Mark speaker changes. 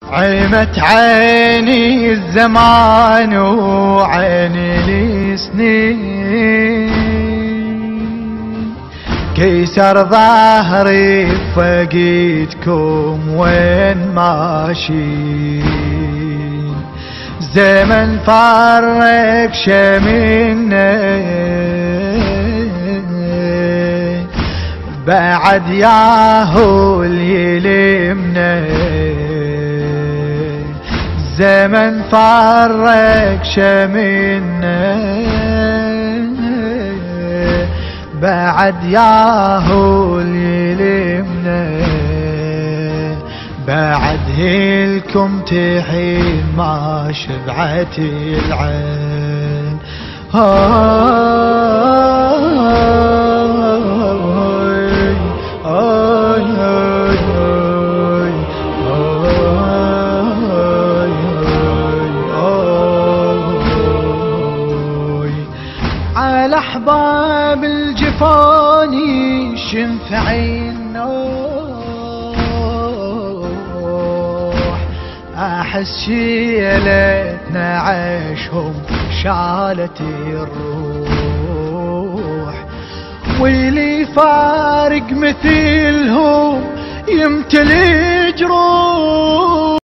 Speaker 1: عمت عيني الزمان وعيني السنين، كيسر ظهري فقيتكم وين ماشين، زمن فرق شمنا بعد ياهو يلمنا، زمن فرق شمنا بعد ياهو يلمنا، بعد هيلكم تحين ما شبعت العين. على احباب الجفان شنفع النوح، احس شيلتنا عيشهم شالت الروح، واللي فارق مثيلهم يمتلي جروح.